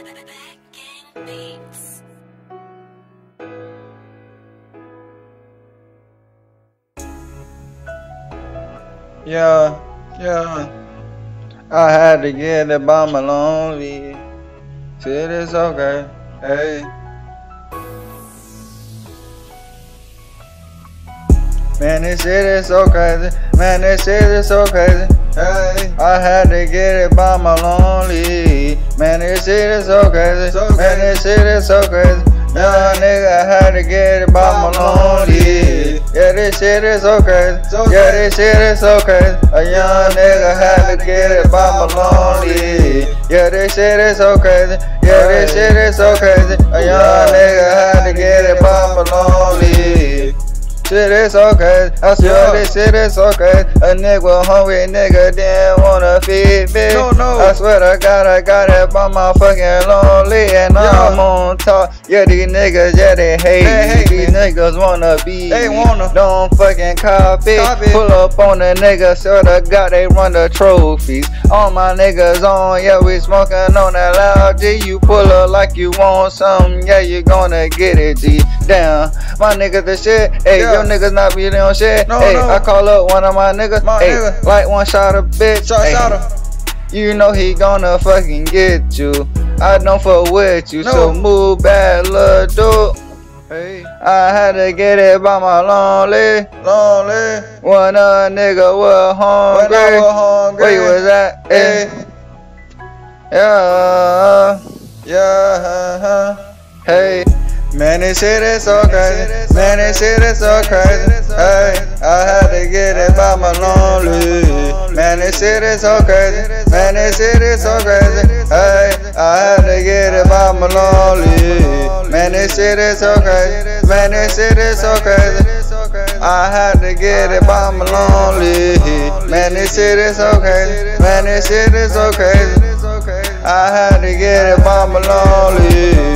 Yeah, yeah. I had to get it by my lonely. Shit is okay. Hey. Man, this shit is so crazy. Man, this shit is so crazy. Hey. I had to get it by my lonely. Man, this shit is so crazy. Man, this shit is so crazy. Young nigga had to get it by my lonely. Yeah, this shit is so crazy. Yeah, this shit is so crazy. A young nigga had to get it by my lonely. Yeah, this shit is so crazy. Yeah, this shit is so crazy. A young nigga had to get it by my lonely. Shit is so crazy. I swear this shit is so crazy. A nigga hungry nigga didn't wanna feed me. No. I swear to God I got it by my fucking lonely. And I'm on top. Yeah, these niggas, yeah, they hate me. These niggas wanna be don't fucking copy. Pull up on the niggas, swear to God they run the trophies. All my niggas on, yeah, we smoking on that loud G. You pull up like you want something, yeah, you gonna get it, G. Damn, my niggas the shit. Hey, your niggas not really on shit. Hey, I call up one of my niggas. Hey, like one shot of bitch. You know he gonna fucking get you. I don't fuck with you, so move back, little dude. Hey. I had to get it by my lonely. When a nigga was hungry. Where you was at? Hey. Yeah. Hey. Man, this shit is so crazy. Man, this shit is so crazy. Hey, I had to get it by my lonely. Man, this shit is so crazy. Man, this shit is so crazy. Hey, I had to get it by my lonely. Man, this shit is so crazy. Man, this shit is so crazy. I had to get it by my lonely. Man, this shit is so crazy. Man, this shit is so crazy. I had to get it by my lonely.